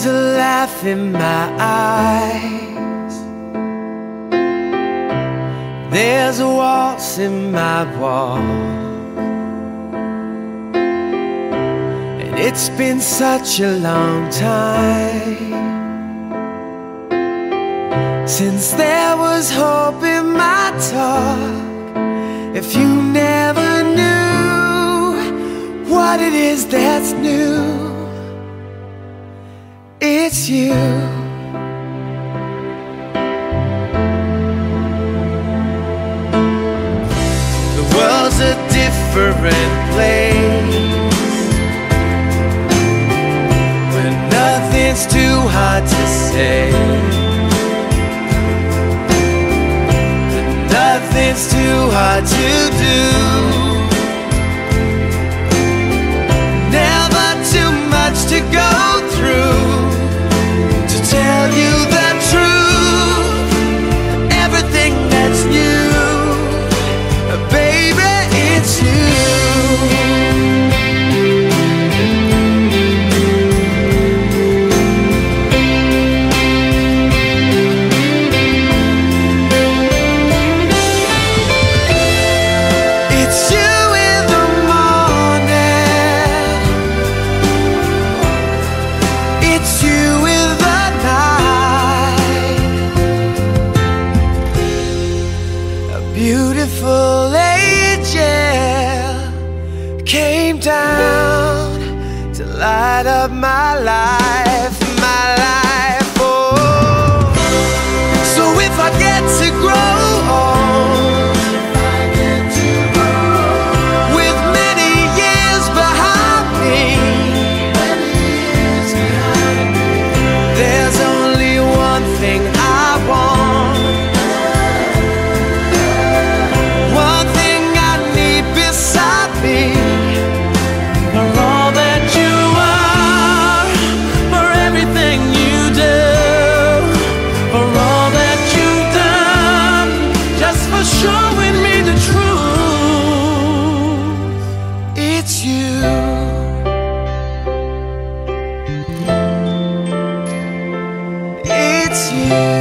There's a laugh in my eyes, there's a waltz in my walk, and it's been such a long time since there was hope in my talk. If you never knew what it is that's new, it's you. The world's a different place when nothing's too hard to say, and nothing's too hard to do. Never too much to go through to tell you the truth, everything that's new, baby, it's you. It's you in the morning, it's you in the night. A beautiful angel came down to light up my life, my life. Oh, so if I get to grow old with many years behind me, there's only one thing I want, one thing I need beside me. For all that you are, for everything you do, for all that you've done, just for showing me the truth, it's you. It's you.